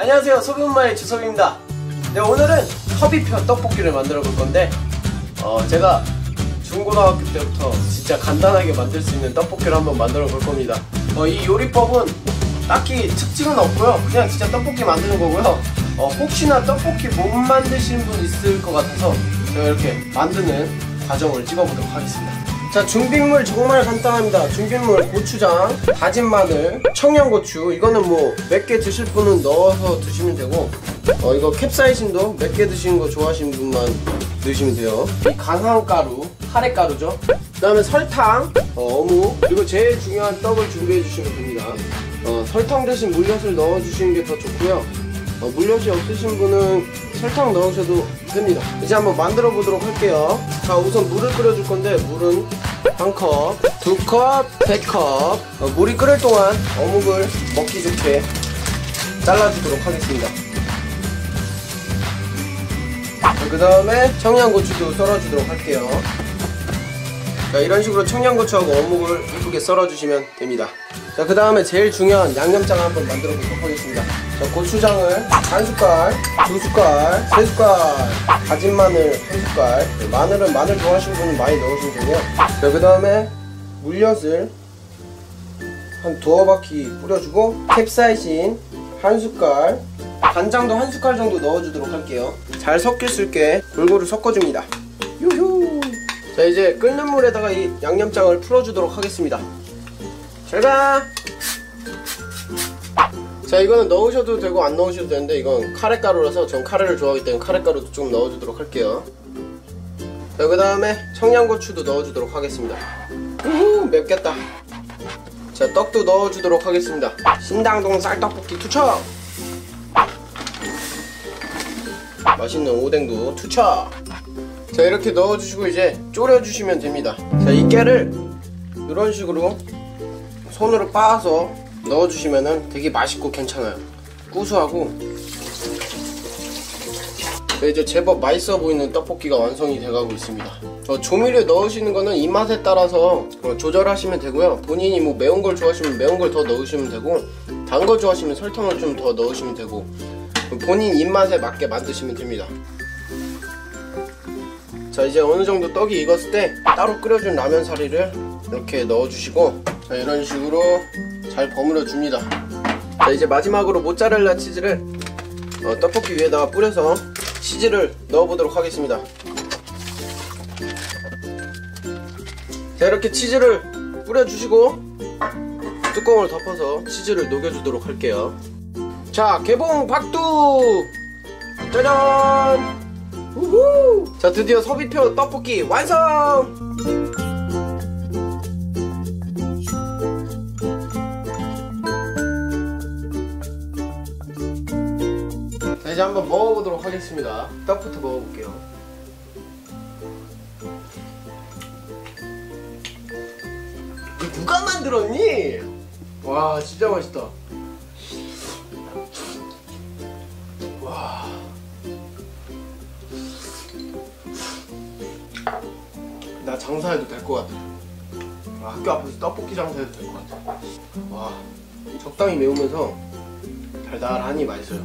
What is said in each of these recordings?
안녕하세요, 소비엄마의 주섭입니다. 네, 오늘은 허비표 떡볶이를 만들어 볼 건데 제가 중고등학교 때부터 진짜 간단하게 만들 수 있는 떡볶이를 한번 만들어 볼 겁니다. 이 요리법은 딱히 특징은 없고요, 그냥 진짜 떡볶이 만드는 거고요. 혹시나 떡볶이 못 만드신 분 있을 것 같아서 제가 이렇게 만드는 과정을 찍어보도록 하겠습니다. 자, 준비물 정말 간단합니다. 준비물 고추장, 다진 마늘, 청양고추. 이거는 뭐 몇 개 드실 분은 넣어서 드시면 되고, 이거 캡사이신도 몇 개 드시는 거 좋아하시는 분만 넣으시면 돼요. 이 간황가루, 카레가루죠. 그 다음에 설탕, 어묵, 그리고 제일 중요한 떡을 준비해 주시면 됩니다. 설탕 대신 물엿을 넣어 주시는 게 더 좋고요. 물엿이 없으신 분은 설탕 넣으셔도 됩니다. 이제 한번 만들어 보도록 할게요. 자, 우선 물을 끓여 줄 건데, 물은 1컵, 2컵, 3컵. 물이 끓을 동안 어묵을 먹기 좋게 잘라주도록 하겠습니다. 그 다음에 청양고추도 썰어주도록 할게요. 자, 이런 식으로 청양고추하고 어묵을 이쁘게 썰어주시면 됩니다. 자, 그 다음에 제일 중요한 양념장을 한번 만들어 보도록 하겠습니다. 자, 고추장을 1숟갈, 2숟갈, 3숟갈, 다진 마늘 1숟갈. 마늘은 마늘 좋아하시는 분은 많이 넣으시면 되고요. 자, 그 다음에 물엿을 한 두어 바퀴 뿌려주고, 캡사이신 1숟갈, 간장도 1숟갈 정도 넣어주도록 할게요. 잘 섞일 수 있게 골고루 섞어줍니다. 유후. 자, 이제 끓는 물에다가 이 양념장을 풀어주도록 하겠습니다. 잘가! 자, 이거는 넣으셔도 되고 안 넣으셔도 되는데, 이건 카레가루라서 전 카레를 좋아하기 때문에 카레가루도 좀 넣어주도록 할게요. 자, 그 다음에 청양고추도 넣어주도록 하겠습니다. 우후, 맵겠다. 자, 떡도 넣어주도록 하겠습니다. 신당동 쌀떡볶이 투척! 맛있는 오뎅도 투척! 자, 이렇게 넣어주시고 이제 졸여주시면 됩니다. 자, 이 깨를 이런 식으로 손으로 빻아서 넣어주시면은 되게 맛있고 괜찮아요. 구수하고. 자, 이제 제법 맛있어 보이는 떡볶이가 완성이 돼가고 있습니다. 조미료 넣으시는 거는 입맛에 따라서 조절하시면 되고요. 본인이 뭐 매운 걸 좋아하시면 매운 걸 더 넣으시면 되고, 단 거 좋아하시면 설탕을 좀 더 넣으시면 되고, 본인 입맛에 맞게 만드시면 됩니다. 자, 이제 어느 정도 떡이 익었을 때 따로 끓여준 라면 사리를 이렇게 넣어주시고, 자, 이런 식으로 잘 버무려 줍니다. 자, 이제 마지막으로 모짜렐라 치즈를 떡볶이 위에다가 뿌려서 치즈를 넣어보도록 하겠습니다. 자, 이렇게 치즈를 뿌려주시고 뚜껑을 덮어서 치즈를 녹여주도록 할게요. 자, 개봉 박두! 짜잔! 우후! 자, 드디어 서비표 떡볶이 완성! 자, 이제 한번 먹어보도록 하겠습니다. 떡부터 먹어볼게요. 이거 누가 만들었니? 와, 진짜 맛있다. 와. 나 장사해도 될 것 같아. 학교 앞에서 떡볶이 장사해도 될 것 같아. 와, 적당히 매우면서 달달하니 맛있어요.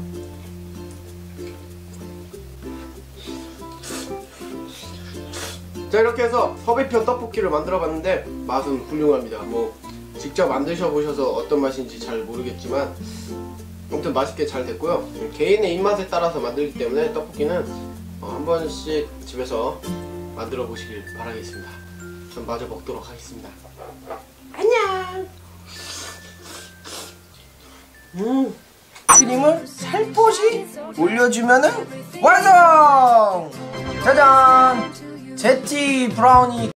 자, 이렇게 해서 서비표 떡볶이를 만들어 봤는데 맛은 훌륭합니다. 뭐 직접 만드셔 보셔서 어떤 맛인지 잘 모르겠지만 아무튼 맛있게 잘 됐고요. 개인의 입맛에 따라서 만들기 때문에 떡볶이는 한 번씩 집에서 만들어 보시길 바라겠습니다. 전 마저 먹도록 하겠습니다. 안녕! 크림을 살포시 올려주면은 완성! 짜잔! 제티 브라우니